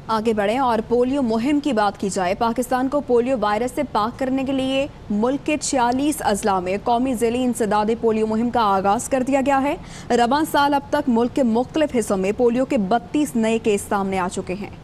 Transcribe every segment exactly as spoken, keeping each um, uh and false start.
آگے بڑھیں اور پولیو مہم کی بات کی جائے۔ پاکستان کو پولیو وائرس سے پاک کرنے کے لیے ملک کے چھیالیس اضلاع میں قومی ذیلی انسداد پولیو مہم کا آغاز کر دیا گیا ہے۔ رواں سال اب تک ملک کے مختلف حصوں میں پولیو کے بتیس نئے کیس سامنے آ چکے ہیں۔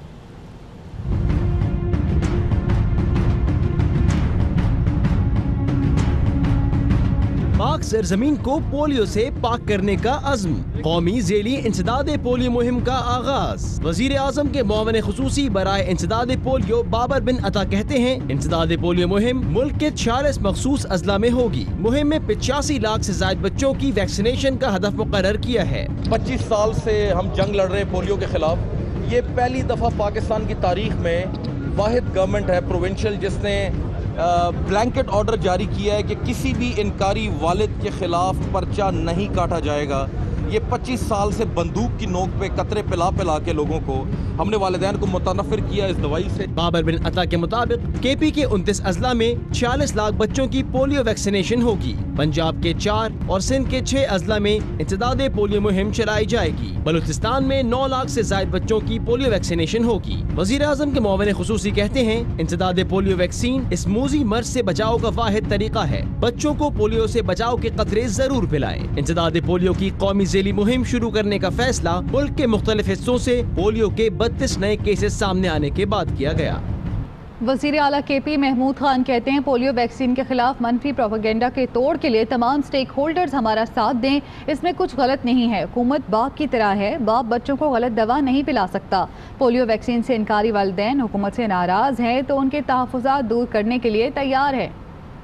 پاک سرزمین کو پولیو سے پاک کرنے کا عزم، قومی ذیلی انسداد پولیو مہم کا آغاز۔ وزیر اعظم کے معاون خصوصی برائے انسداد پولیو بابر بن عطا کہتے ہیں انسداد پولیو مہم ملک کے چھیالیس مخصوص اضلاع میں ہوگی۔ مہم میں پچاسی لاکھ سے زائد بچوں کی ویکسینیشن کا ہدف مقرر کیا ہے۔ پچیس سال سے ہم جنگ لڑ رہے ہیں پولیو کے خلاف۔ یہ پہلی دفعہ پاکستان کی تاریخ میں واحد گورنمنٹ ہے پروونشل جس نے بلینکٹ آرڈر جاری کیا ہے کہ کسی بھی انکاری والد کے خلاف پرچہ نہیں کاٹا جائے گا۔ یہ پچیس سال سے بندوق کی نوک پہ قطرے پلا پلا کے لوگوں کو ہم نے والدین کو متنفر کیا اس دوائی سے۔ بابر بن عطا کے مطابق کے پی کے انتیس اضلاع میں چھیالیس لاکھ بچوں کی پولیو ویکسینیشن ہوگی۔ پنجاب کے چار اور سندھ کے چھ اضلاع میں انسداد پولیو مہم چلائی جائے گی۔ بلوچستان میں نو لاکھ سے زائد بچوں کی پولیو ویکسینیشن ہوگی۔ وزیر اعظم کے معاون خصوصی کہتے ہیں انسداد پولیو ویکسین اس موذی مرض سے بچاؤ کا واحد طریقہ ہے۔ بچوں کو پولیو سے بچاؤ کے قطرے ضرور پلائیں۔ انسداد پولیو کی قومی ذیلی مہم شروع کرنے کا فیصلہ ملک کے مختلف حصوں سے پولیو کے بتیس نئے کیسز سامنے آنے کے بعد کیا گیا۔ وزیر اعلیٰ کے پی محمود خان کہتے ہیں پولیو ویکسین کے خلاف منفی پروپیگنڈا کے توڑ کے لیے تمام سٹیک ہولڈرز ہمارا ساتھ دیں۔ اس میں کچھ غلط نہیں ہے۔ حکومت باپ کی طرح ہے، باپ بچوں کو غلط دوا نہیں پلا سکتا۔ پولیو ویکسین سے انکاری والدین حکومت سے ناراض ہیں تو ان کے تحفظات دور کرنے کے لیے تیار ہے۔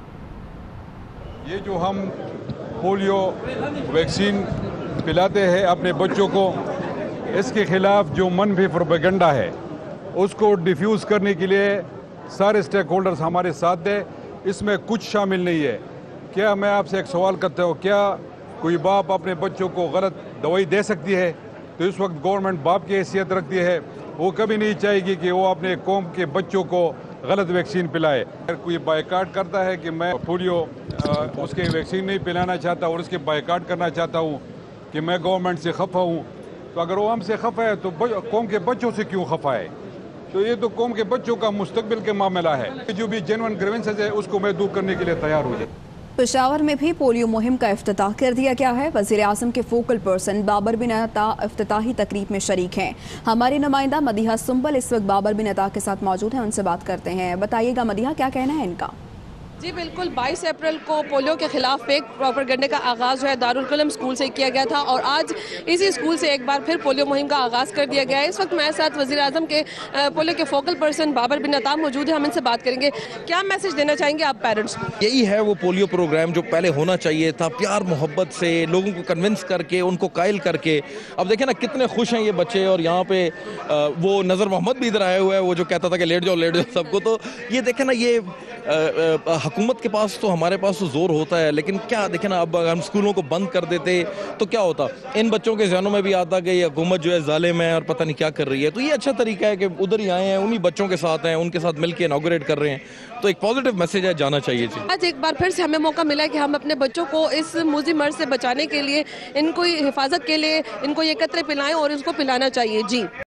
یہ جو ہم پولیو ویکسین پلاتے ہیں اپنے بچوں کو، اس کے خلاف جو منفی پروپیگنڈا ہے اس کو ڈیفیوز کرنے کے لیے سارے سٹیک ہولڈرز ہمارے ساتھ دیں۔ اس میں کچھ شامل نہیں ہے۔ کیا میں آپ سے ایک سوال کرتا ہوں، کیا کوئی باپ اپنے بچوں کو غلط دوائی دے سکتی ہے؟ تو اس وقت گورنمنٹ باپ کی حیثیت رکھتی ہے، وہ کبھی نہیں چاہے گی کہ وہ اپنے قوم کے بچوں کو غلط ویکسین پلائے۔ اگر کوئی بائیکاٹ کرتا ہے کہ میں پولیو اس کے ویکسین نہیں پلانا چاہتا اور اس کے بائیکاٹ کرنا چاہتا ہوں کہ میں گورنمنٹ سے خفا ہوں، تو اگر وہ ہم سے خفا ہے تو قوم کے بچوں سے کیوں خفا ہے؟ تو یہ تو قوم کے بچوں کا مستقبل کے معاملہ ہے۔ جو بھی جینوئن گریونسز ہے اس کو میں دور کرنے کے لیے تیار ہو جائے۔ پشاور میں بھی پولیو مہم کا افتتاح کر دیا گیا ہے۔ وزیر اعظم کے فوکل پرسن بابر بن عطا افتتاحی تقریب میں شریک ہیں۔ ہماری نمائندہ مدیحہ سنبل اس وقت بابر بن عطا کے ساتھ موجود ہیں، ان سے بات کرتے ہیں۔ بتائیے گا مدیحہ، کیا کہنا ہے ان کا؟ جی بالکل، بائیس اپریل کو پولیو کے خلاف فیک پروپیگنڈے کا آغاز جو ہے دارالقلم اسکول سے کیا گیا تھا اور آج اسی اسکول سے ایک بار پھر پولیو مہم کا آغاز کر دیا گیا ہے۔ اس وقت میرے ساتھ وزیر اعظم کے پولیو کے فوکل پرسن بابر بن عطا موجود ہیں، ہم ان سے بات کریں گے۔ کیا میسج دینا چاہیں گے آپ پیرنٹس کو؟ یہی ہے وہ پولیو پروگرام جو پہلے ہونا چاہیے تھا، پیار محبت سے لوگوں کو کنونس کر کے ان کو قائل کر کے۔ اب دیکھیں نا کتنے خوش ہیں یہ بچے، اور یہاں پہ وہ نظر محمد بھی ادھر آیا ہوا ہے، وہ جو کہتا تھا کہ لیٹ جاؤ لیٹ جاؤ سب کو۔ تو یہ دیکھیں نا، یہ حکومت کے پاس تو ہمارے پاس تو زور ہوتا ہے، لیکن کیا دیکھیں نا، اب اگر ہم اسکولوں کو بند کر دیتے تو کیا ہوتا؟ ان بچوں کے ذہنوں میں بھی آتا کہ یہ حکومت جو ہے ظالم ہے اور پتہ نہیں کیا کر رہی ہے۔ تو یہ اچھا طریقہ ہے کہ ادھر ہی آئے ہیں، انہی بچوں کے ساتھ ہیں، ان کے ساتھ مل کے انوگریٹ کر رہے ہیں، تو ایک پازیٹیو میسج ہے، جانا چاہیے۔ جی آج ایک بار پھر سے ہمیں موقع ملا کہ ہم اپنے بچوں کو اس موذی مرض سے بچانے کے لیے، ان کو حفاظت کے لیے ان کو یہ قطرے پلائیں اور اس کو پلانا چاہیے۔ جی